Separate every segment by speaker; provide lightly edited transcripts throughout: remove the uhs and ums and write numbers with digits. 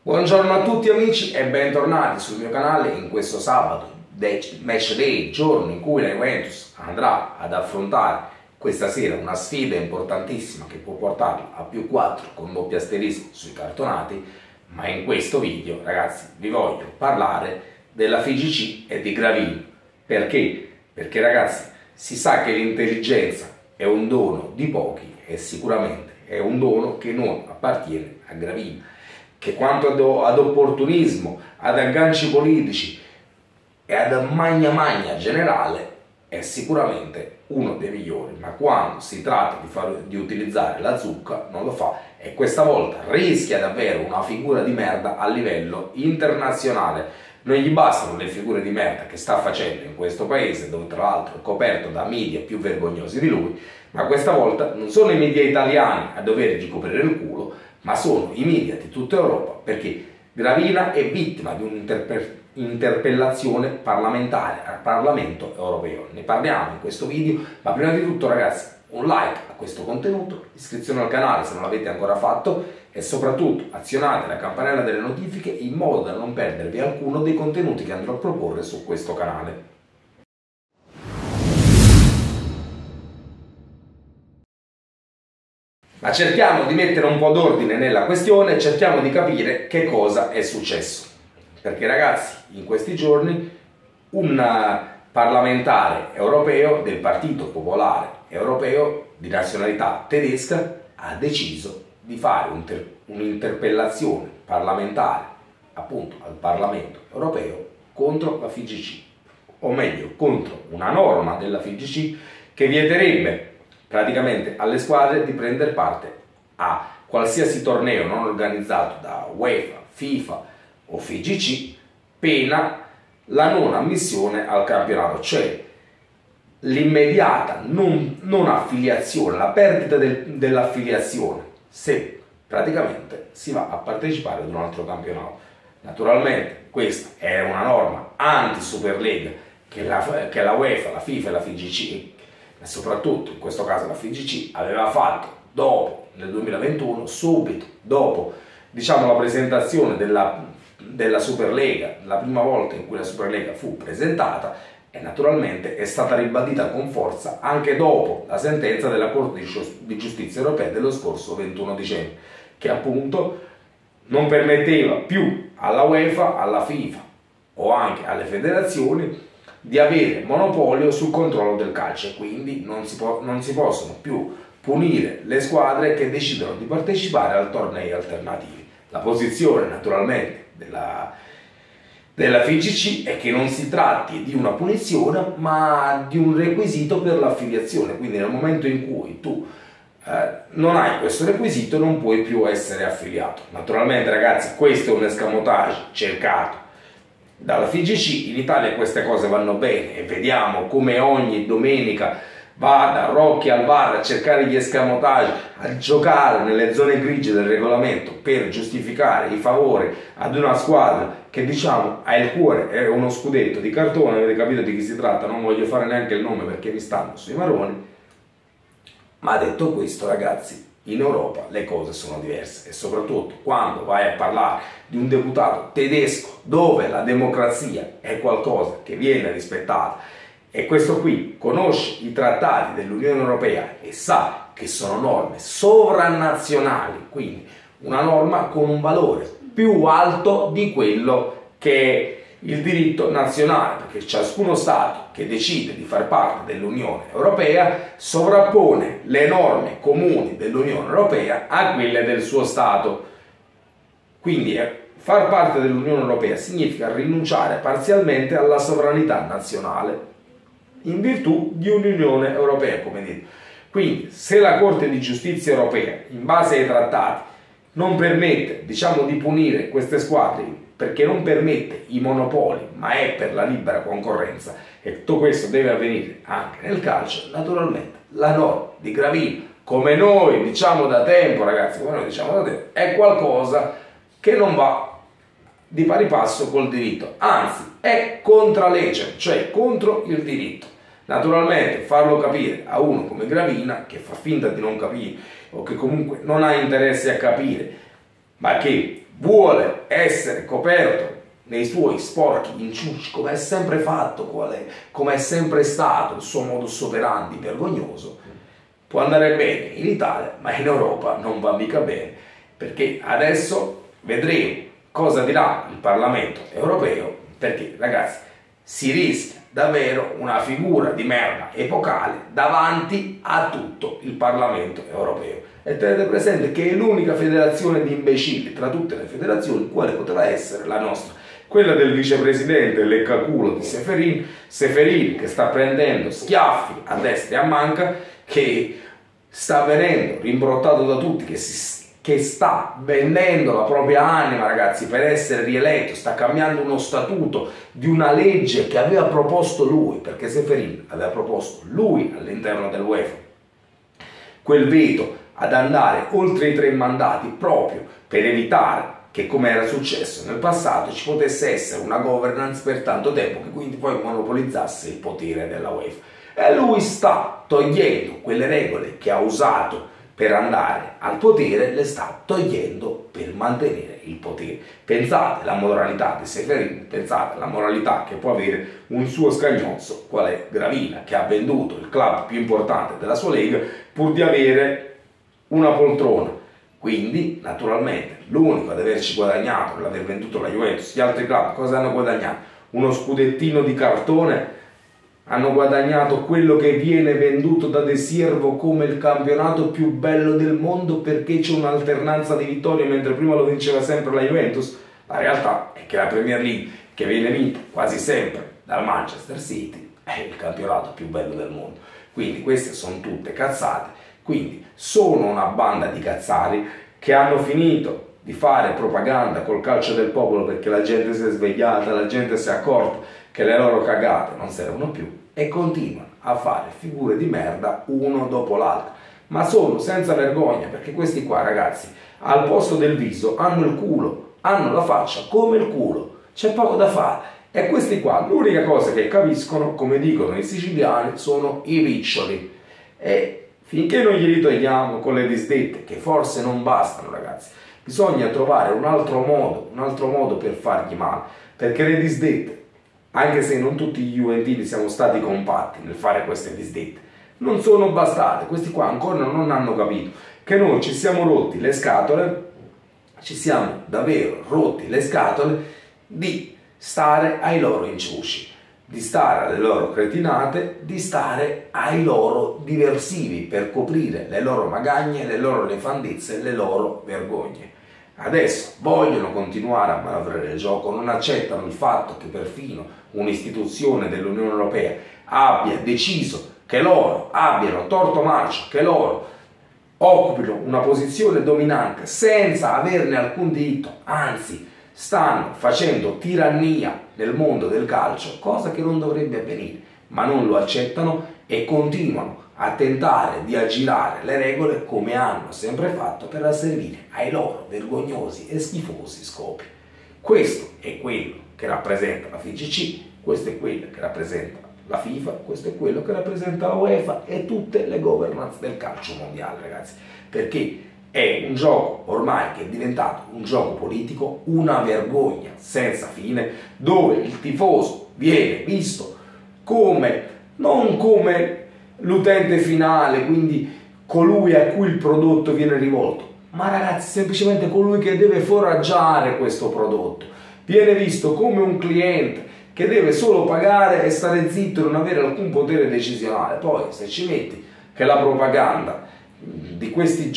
Speaker 1: Buongiorno a tutti amici e bentornati sul mio canale in questo sabato Match Day, giorno in cui la Juventus andrà ad affrontare questa sera una sfida importantissima che può portarla a +4 con doppio asterisco sui cartonati. Ma in questo video, ragazzi, vi voglio parlare della FIGC e di Gravina. Perché? Perché, ragazzi, si sa che l'intelligenza è un dono di pochi e sicuramente è un dono che non appartiene a Gravina, che quanto ad opportunismo, ad agganci politici e ad magna generale è sicuramente uno dei migliori, ma quando si tratta di utilizzare la zucca non lo fa, e questa volta rischia davvero una figura di merda a livello internazionale. Non gli bastano le figure di merda che sta facendo in questo paese, dove tra l'altro è coperto da media più vergognosi di lui, ma questa volta non sono i media italiani a dovergli coprire il culo, ma sono i media di tutta Europa, perché Gravina è vittima di un'interpellazione parlamentare al Parlamento europeo. Ne parliamo in questo video, ma prima di tutto, ragazzi, un like a questo contenuto, iscrizione al canale se non l'avete ancora fatto e soprattutto azionate la campanella delle notifiche in modo da non perdervi alcuno dei contenuti che andrò a proporre su questo canale. Ma cerchiamo di mettere un po' d'ordine nella questione, cerchiamo di capire che cosa è successo. Perché, ragazzi, in questi giorni un parlamentare europeo del Partito Popolare Europeo di nazionalità tedesca ha deciso di fare un'interpellazione parlamentare, appunto al Parlamento Europeo, contro la FIGC, o meglio contro una norma della FIGC che vieterebbe praticamente alle squadre di prendere parte a qualsiasi torneo non organizzato da UEFA, FIFA o FIGC, pena la non ammissione al campionato, cioè l'immediata non affiliazione, la perdita dell'affiliazione se praticamente si va a partecipare ad un altro campionato. Naturalmente questa è una norma anti-Superlega che la UEFA, la FIFA e la FIGC, e soprattutto in questo caso la FIGC, aveva fatto dopo, nel 2021, subito dopo, diciamo, la presentazione della Superlega, la prima volta in cui la Superlega fu presentata, e naturalmente è stata ribadita con forza anche dopo la sentenza della Corte di Giustizia Europea dello scorso 21 dicembre, che appunto non permetteva più alla UEFA, alla FIFA o anche alle federazioni di avere monopolio sul controllo del calcio, e quindi non si possono più punire le squadre che decidono di partecipare a tornei alternativi. La posizione naturalmente della FIGC è che non si tratti di una punizione ma di un requisito per l'affiliazione, quindi nel momento in cui tu non hai questo requisito non puoi più essere affiliato. Naturalmente, ragazzi, questo è un escamotage cercato dalla FIGC. In Italia queste cose vanno bene e vediamo come ogni domenica va da Rocchi al VAR a cercare gli escamotage, a giocare nelle zone grigie del regolamento per giustificare i favori ad una squadra che, diciamo, ha il cuore, è uno scudetto di cartone. Avete capito di chi si tratta, non voglio fare neanche il nome perché mi stanno sui maroni. Ma detto questo, ragazzi, in Europa le cose sono diverse, e soprattutto quando vai a parlare di un deputato tedesco dove la democrazia è qualcosa che viene rispettata, e questo qui conosce i trattati dell'Unione Europea e sa che sono norme sovranazionali, quindi una norma con un valore più alto di quello che è il diritto nazionale, perché ciascuno Stato che decide di far parte dell'Unione Europea sovrappone le norme comuni dell'Unione Europea a quelle del suo Stato. Quindi far parte dell'Unione Europea significa rinunciare parzialmente alla sovranità nazionale in virtù di un'Unione Europea, come detto. Quindi se la Corte di Giustizia Europea, in base ai trattati, non permette, diciamo, di punire queste squadre perché non permette i monopoli ma è per la libera concorrenza, e tutto questo deve avvenire anche nel calcio, naturalmente la norma di Gravina, come noi diciamo da tempo, ragazzi, come noi diciamo da tempo, è qualcosa che non va di pari passo col diritto, anzi è contra legge, cioè contro il diritto. Naturalmente farlo capire a uno come Gravina, che fa finta di non capire o che comunque non ha interesse a capire, ma che vuole essere coperto nei suoi sporchi inciuci, come è sempre fatto, come è sempre stato il suo modus operandi vergognoso, può andare bene in Italia, ma in Europa non va mica bene, perché adesso vedremo cosa dirà il Parlamento europeo, perché ragazzi si rischia davvero una figura di merda epocale davanti a tutto il Parlamento europeo. E tenete presente che è l'unica federazione di imbecilli tra tutte le federazioni, quale poteva essere la nostra, quella del vicepresidente leccaculo di Seferin, che sta prendendo schiaffi a destra e a manca, che sta venendo rimbrottato da tutti, che sta vendendo la propria anima, ragazzi, per essere rieletto, sta cambiando uno statuto di una legge che aveva proposto lui, perché Seferin aveva proposto lui all'interno dell'UEFA quel veto ad andare oltre i 3 mandati proprio per evitare che, come era successo nel passato, ci potesse essere una governance per tanto tempo che quindi poi monopolizzasse il potere della UEFA. E lui sta togliendo quelle regole che ha usato per andare al potere, le sta togliendo per mantenere il potere. Pensate alla moralità di Seferin, pensate alla moralità che può avere un suo scagnozzo, qual è Gravina, che ha venduto il club più importante della sua lega pur di avere una poltrona. Quindi, naturalmente, l'unico ad averci guadagnato, l'aver venduto la Juventus, gli altri club cosa hanno guadagnato? Uno scudettino di cartone. Hanno guadagnato quello che viene venduto da De Siervo come il campionato più bello del mondo perché c'è un'alternanza di vittorie mentre prima lo vinceva sempre la Juventus. La realtà è che la Premier League, che viene vinta quasi sempre dal Manchester City, è il campionato più bello del mondo. Quindi queste sono tutte cazzate, quindi sono una banda di cazzari che hanno finito di fare propaganda col calcio del popolo perché la gente si è svegliata, la gente si è accorta che le loro cagate non servono più e continuano a fare figure di merda uno dopo l'altro, ma sono senza vergogna, perché questi qua, ragazzi, al posto del viso hanno il culo, hanno la faccia come il culo, c'è poco da fare. E questi qua l'unica cosa che capiscono, come dicono i siciliani, sono i riccioli, e finché non glieli togliamo con le disdette, che forse non bastano, ragazzi, bisogna trovare un altro modo per fargli male, perché le disdette, anche se non tutti gli juventini siamo stati compatti nel fare queste disdette, non sono bastate. Questi qua ancora non hanno capito che noi ci siamo rotti le scatole, ci siamo davvero rotti le scatole di stare ai loro inciuci, di stare alle loro cretinate, di stare ai loro diversivi per coprire le loro magagne, le loro nefandezze, le loro vergogne. Adesso vogliono continuare a manovrare il gioco, non accettano il fatto che perfino un'istituzione dell'Unione Europea abbia deciso che loro abbiano torto marcia, che loro occupino una posizione dominante senza averne alcun diritto, anzi stanno facendo tirannia nel mondo del calcio, cosa che non dovrebbe avvenire, ma non lo accettano e continuano a tentare di aggirare le regole come hanno sempre fatto per asservire ai loro vergognosi e schifosi scopi. Questo è quello che rappresenta la FIGC, questo è quello che rappresenta la FIFA, questo è quello che rappresenta la UEFA e tutte le governance del calcio mondiale, ragazzi, perché è un gioco ormai che è diventato un gioco politico, una vergogna senza fine, dove il tifoso viene visto come, non come l'utente finale, quindi colui a cui il prodotto viene rivolto, ma ragazzi semplicemente colui che deve foraggiare questo prodotto, viene visto come un cliente che deve solo pagare e stare zitto e non avere alcun potere decisionale. Poi se ci metti che la propaganda di questi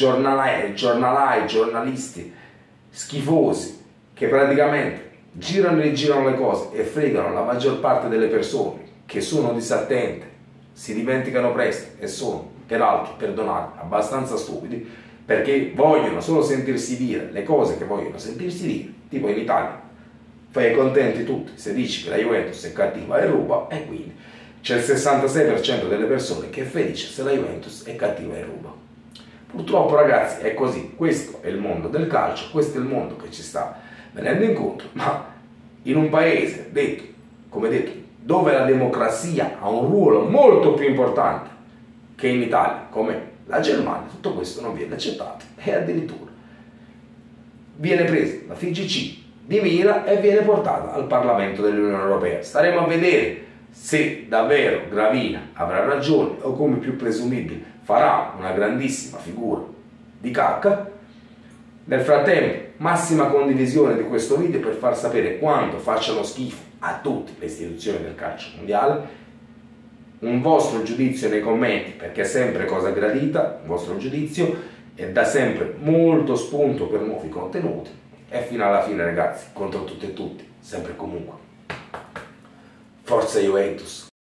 Speaker 1: giornalisti schifosi che praticamente girano e rigirano le cose e fregano la maggior parte delle persone che sono disattente, si dimenticano presto e sono peraltro, perdonate, abbastanza stupidi, perché vogliono solo sentirsi dire le cose che vogliono sentirsi dire, tipo in Italia fai contenti tutti se dici che la Juventus è cattiva e ruba, e quindi c'è il 66% delle persone che è felice se la Juventus è cattiva e ruba. Purtroppo, ragazzi, è così, questo è il mondo del calcio, questo è il mondo che ci sta venendo incontro, ma in un paese, come detto, dove la democrazia ha un ruolo molto più importante che in Italia, come la Germania, tutto questo non viene accettato e addirittura viene presa la FIGC di mira e viene portata al Parlamento dell'Unione Europea. Staremo a vedere se davvero Gravina avrà ragione o, come più presumibile, farà una grandissima figura di cacca. Nel frattempo, massima condivisione di questo video per far sapere quanto facciano schifo a tutte le istituzioni del calcio mondiale. Un vostro giudizio nei commenti, perché è sempre cosa gradita, un vostro giudizio, e dà sempre molto spunto per nuovi contenuti. E fino alla fine, ragazzi, contro tutti e tutti, sempre e comunque. Forza Juventus!